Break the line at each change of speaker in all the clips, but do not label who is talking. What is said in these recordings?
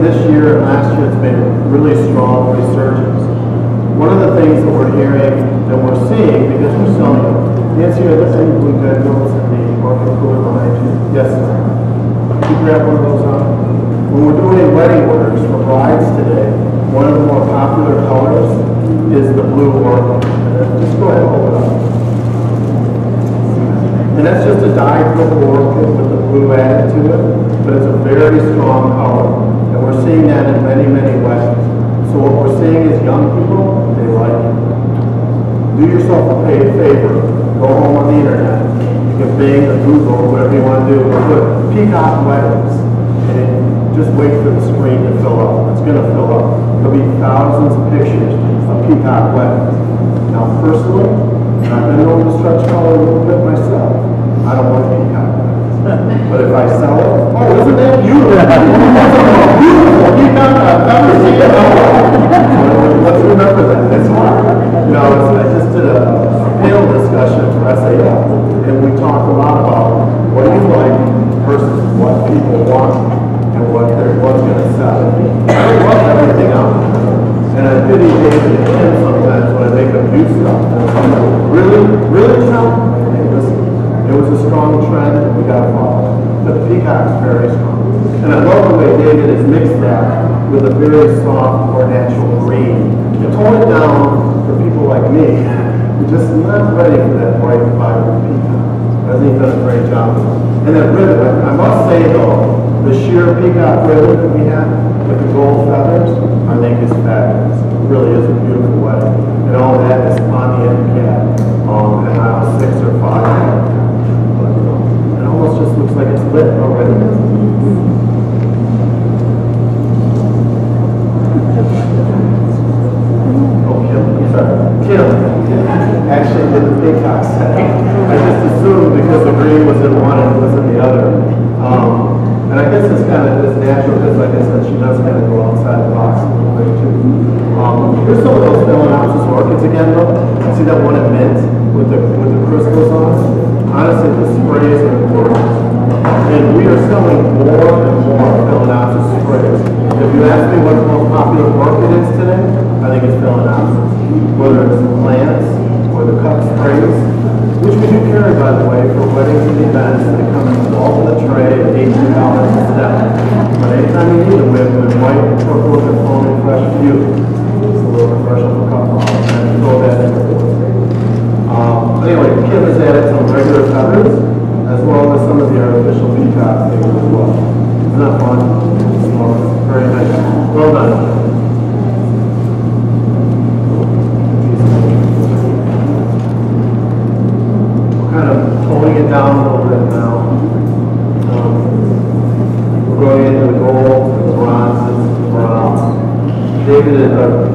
this year and last year, it's been really strong resurgence. One of the things that we're hearing, that we're seeing, because we're selling them, Nancy, are there any blue dead notes in the market cooler behind you? Yes, sir. Could you grab one of those on? When we're doing wedding orders for brides today, one of the more popular colors is the blue orchid. Just go ahead and hold it up. And that's just a dyed purple orchid with the blue added to it, but it's a very strong color. And we're seeing that in many, many weddings. So what we're seeing is young people, they like it. Do yourself a favor. Go home on the internet. You can Bing or Google or whatever you want to do. Put peacock weddings. And just wait for the screen to fill up. It's going to fill up. There'll be thousands of pictures of peacock weddings. Now personally, I've been known to stretch color a little bit myself. I don't like peacock weddings. But if I sell it, oh, isn't that beautiful? Beautiful peacock. I've never seen it. Let's remember that. It's hard. You know, I just did a panel discussion for SAF, and we talked a lot about what you like versus what people want and what's going to sell. I love everything out there. And I pity David and Kim sometimes when I make them do stuff. Really, really strong. It was a strong trend that we got to follow. But the peacock's very strong. And I love the way David has mixed that with a very soft or natural green. To tone it down for people like me, who just not ready for that bright, vibrant peacock. I think he's done a great job. And that ribbon, I must say though, the sheer peacock ribbon that we have with the gold feathers, I think is fabulous. It really is a beautiful wedding. And all of that is on the end cap, in aisle 6 or 5. But it almost just looks like it's lit already. Kim actually did the peacock set. I just assumed because the green was in one and it was in the other. And I guess it's kind of this natural, because like I said, she does kind of go outside the box a little bit too. Here's some of those Phalaenopsis orchids again, though. See that one at mint with the crystals on it? Honestly, the sprays are gorgeous. And we are selling more and more Phalaenopsis sprays. If you ask me what the most popular orchid is today, I think it's Phalaenopsis. Whether it's plants or the cup sprays, which we do carry, by the way, for weddings and events. They come in the bulk of the tray at $18 a step. But anytime you need them, we have the white, purple, and foaming fresh view. It's a little refreshing for couples. And throw that in the anyway, Kim has added some regular feathers, as well as some of the artificial peacock things as well. Isn't that fun? Very nice. Well done. It down a little bit now. We're going into the gold, the bronzes, the browns. David is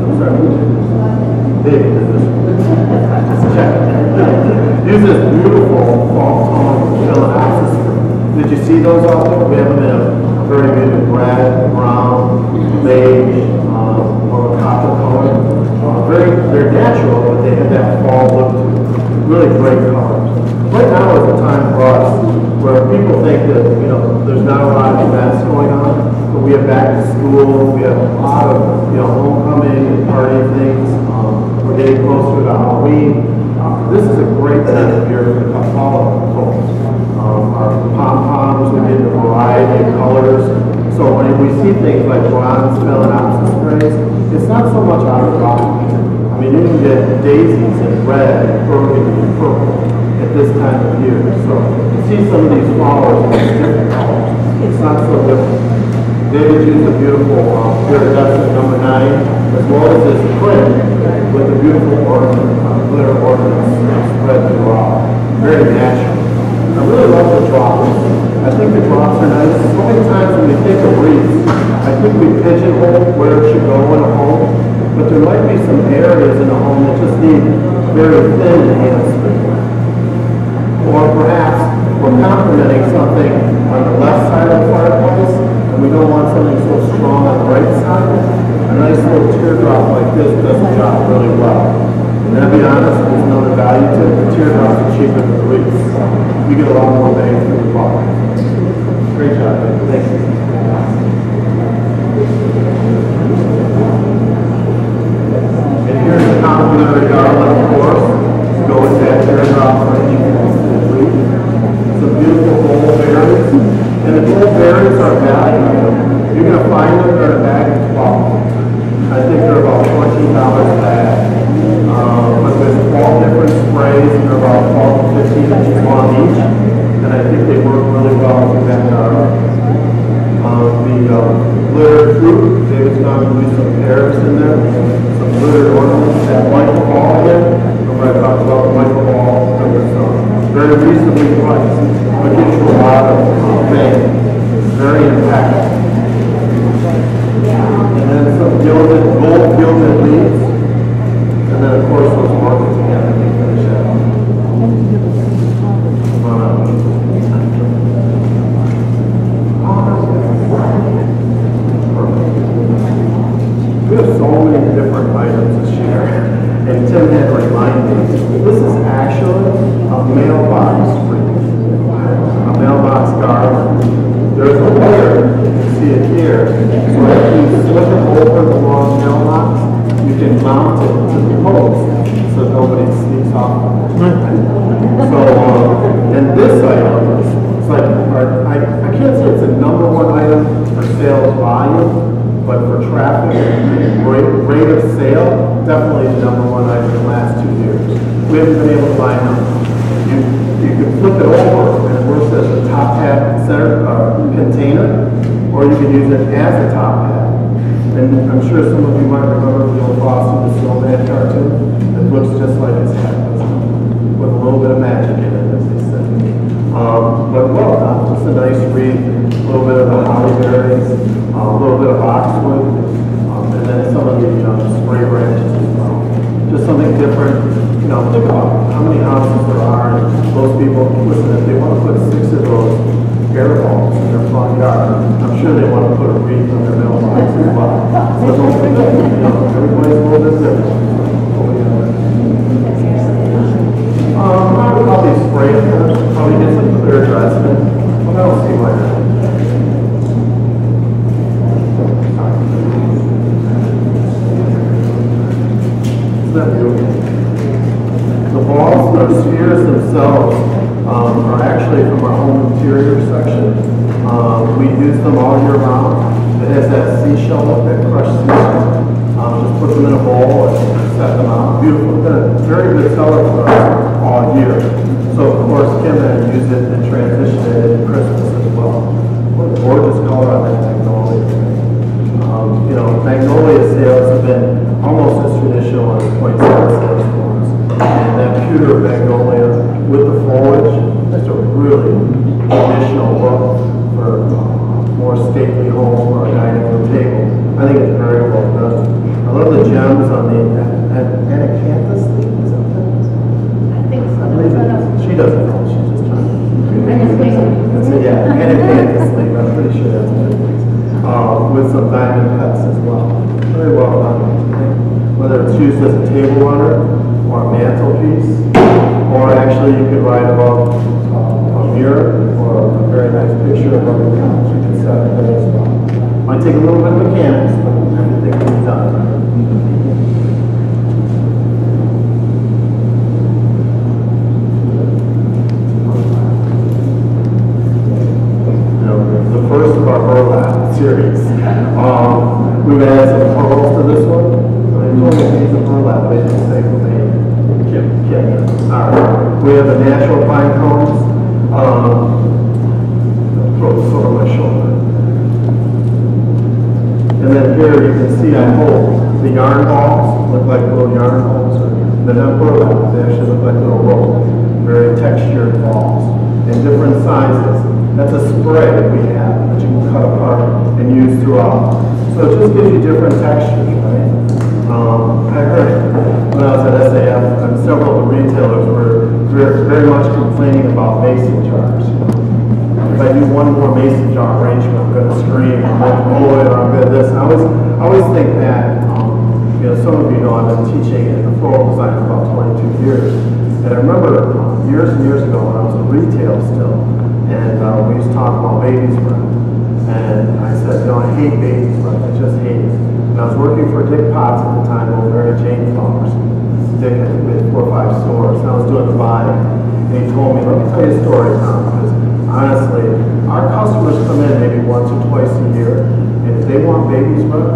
David is this. Check. Use this beautiful fall tone Phalaenopsis. Did you see those out there? We have them in a very good red, brown, beige, or a copper color. They're natural, but they have that fall look to them. Really great colors. Right now is a time for us where people think that, there's not a lot of events going on, but we have back to school, we have a lot of, homecoming and party things. We're getting closer to Halloween. This is a great time of year for the Kapala folks. Our pom-poms, we get a variety of colors. So when we see things like bronze Phalaenopsis sprays, it's not so much out of pocket. I mean, you can get daisies in red, burgundy, and purple at this time of year. So you see some of these flowers in different colors. It's not so different. David used a beautiful iridescent number 9, as well as this print with the beautiful glitter ornaments spread throughout. Very natural. I really love the drops. I think the drops are nice. So many times when we think of wreaths, I think we pigeonhole where it should go in a home, but there might be some areas in a home that just need very thin enhancement. Or perhaps we're complementing something on the left side of the fireplace, and we don't want something so strong on the right side. A nice little teardrop like this does the job really well. And to be honest, there's another value to it. The teardrops are cheaper than the wreaths. You get a lot more bang for the buck. Great job, man. Thank you. $15 bag. But there's 12 different sprays, and they're about 12 to 15 inches long each. And I think they work really well with that. The glittered fruit, David's going to use some pears in there, some glittered ornaments, that Michael Hall here. Remember I talked about the Michael Hall, that was very reasonably priced, but gives you a lot of bang. Very impactful. And then some gilded, gold gilded leaves. And then of course those orchids again, I think finish that. Come on up. We have so many different items to share, and Tim had to remind me, this is actually a mailbox wreath, a mailbox garland. There's a layer, you can see it here, so if you flip it over the long mailbox, you can mount it to the post so nobody sneaks off. So, and this item, it's like, I can't say it's a #1 item for sales volume, but for traffic and rate of sale, definitely the #1 item in the last 2 years. We haven't been able to buy them. You can flip it over and it works as a top hat container, or you can use it as a top hat. And I'm sure some of you might remember the old Frosty the Snowman cartoon. It looks just like his hat, with a little bit of magic in it, as they say. But well done, just a nice wreath, a little bit of the holly berries, a little bit of boxwood, and then some of the spray branches as well. Just something different. You know, think about how many houses there are, and those people, listen, if they want to put 6 of those air balls in their front yard, I'm sure they want to put a wreath on their mailbox as well. So don't forget, you know, everybody's a little bit different. I would probably spray it first, probably get some clear dress in it. Well, I don't see why not. Isn't that beautiful? The balls, the spheres themselves, are actually from our home interior section. We use them all year round. It has that seashell look, that crushed seashell. Just put them in a bowl and set them out. Beautiful. Been a very good seller for us all year. So of course Kim had used it and transitioned it into Christmas as well. What a gorgeous color on that magnolia. You know, magnolia sales have been almost as traditional as poinsettia sales for us. And that pewter magnolia with the foliage, that's a really traditional look for more stately home or a dining room table. I think it's very well done. I love the gems on the anacanthus leaf. Is that what that is?
I think so.
She doesn't know. She's just trying to. Yeah, anacanthus leaf. I'm pretty sure that's what it is. With some diamond cuts as well. Very well done. Whether it's used as a table runner or a mantelpiece, or actually you could write above a mirror or a very nice picture of a couch. You can set it there as well. Might take a little bit of mechanics, but everything can be done. The first of our burlap series. We've added some pearls to this one. I told you these are burlap, they didn't say for me. Alright. We have the natural pine cones. Throw this over my shoulder. And then here you can see I hold the yarn balls, look like little yarn balls. They're not burlap, they actually look like little rope. Very textured balls in different sizes. That's a spray that we have that you can cut apart and use throughout. So it just gives you different textures, right? I heard when I was at SAF, and several of the retailers were very much complaining about mason jars. If I do one more mason jar arrangement, I'm going to scream, I'm going to blow it, or I'm going to this. I always think that, you know, some of you know I've been teaching in the floral design for about 22 years. And I remember years and years ago when I was in retail still, and we used to talk about baby's breath. And I said, no, I hate baby's breath, I just hate it. And I was working for Dick Potts at the time over at Jane Flowers. Dick had 4 or 5 stores, and I was doing the buying. And he told me, let me tell you a story, Tom, because honestly, our customers come in maybe once or twice a year, and if they want baby's breath,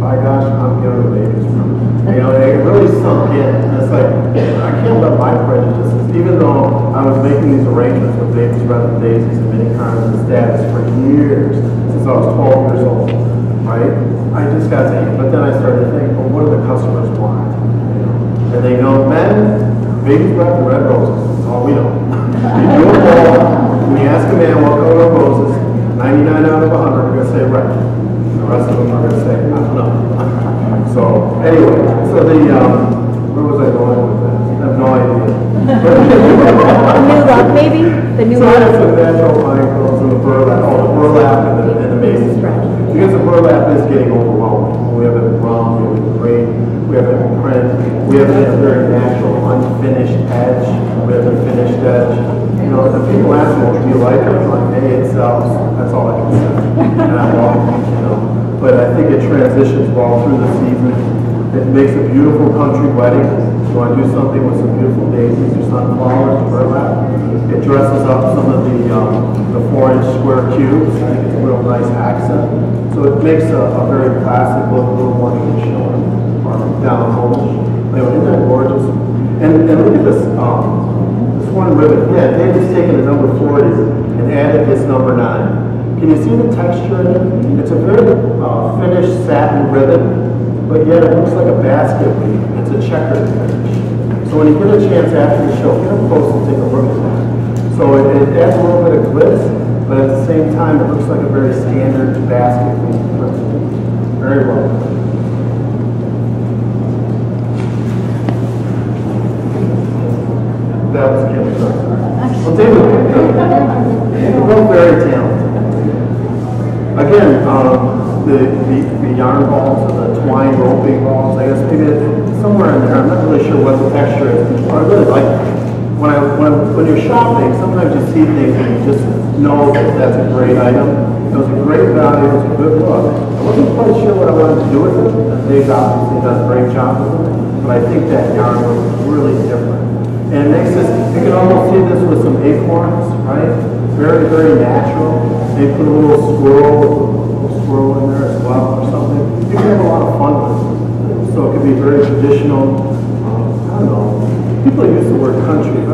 by gosh, I'm giving the babies from. You know, it really sunk in. And it's like, I can't let my prejudices, even though I was making these arrangements with Babies Rather Than Daisies and mini cars and status for years, since I was 12 years old, right? I just got to, but then I started to think, well, what do the customers want? You know? And they know, men, Babies Rather Than Red Roses, that's all we know. You do a poll, when you ask a man what color roses, 99 out of 100 are going to say red. The rest of them are going to say, I don't know. So, anyway, so the, where was I going with that? I have no idea.
The new look, maybe? The new
So
look?
that's the natural pine cones and the burlap, the burlap and the mason stretch. Because the burlap is getting overwhelming. We have it brown, we have it green, we have it in print, we have it in a very natural, unfinished edge, we have a finished edge. You know, if people ask me, do you like it? I'm like, hey, it sells. That's all I can say. And I love it, you know. But I think it transitions well through the season. It makes a beautiful country wedding. You want to do something with some beautiful daisies or sunflowers or burlap. It dresses up some of the 4-inch square cubes. I think it's a real nice accent. So it makes a very classic look, a little more traditional or down home. Anyway, isn't that gorgeous? And look at this. This one ribbon. Yeah, David's taken the number 40 and added this number 9. Can you see the texture in it? It's a very finished satin ribbon, but yet it looks like a basket weave. It's a checkered finish. So when you get a chance after the show, get up close and take a look at that. So it adds a little bit of glitz, but at the same time, it looks like a very standard basket weave print. Very well. That was Kim. Well, David, we're both very talented. Again, the yarn balls and the twine roping balls, I guess maybe it's somewhere in there. I'm not really sure what the texture is. But I really like it. When you're shopping, sometimes you see things and you just know that that's a great item. It was a great value. It was a good look. I wasn't quite sure what I wanted to do with it. Dave's obviously done a great job with it, but I think that yarn was really different. And it makes this, you can almost see this with some acorns, right? Very, very natural. They put a little squirrel in there as well or something. You can have a lot of fun with it. So it could be very traditional. I don't know. People use the word country